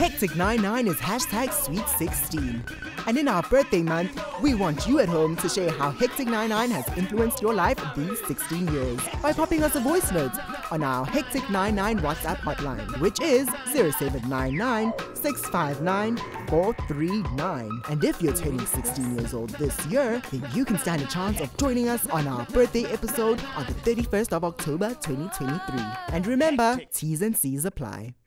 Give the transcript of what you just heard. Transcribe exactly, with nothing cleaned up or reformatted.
Hectic ninety-nine is hashtag Sweet sixteen. And in our birthday month, we want you at home to share how Hectic ninety-nine has influenced your life these sixteen years by popping us a voice note on our Hectic ninety-nine WhatsApp hotline, which is zero seven nine nine, six five nine, four three nine. And if you're turning sixteen years old this year, then you can stand a chance of joining us on our birthday episode on the thirty-first of October twenty twenty-three. And remember, T's and C's apply.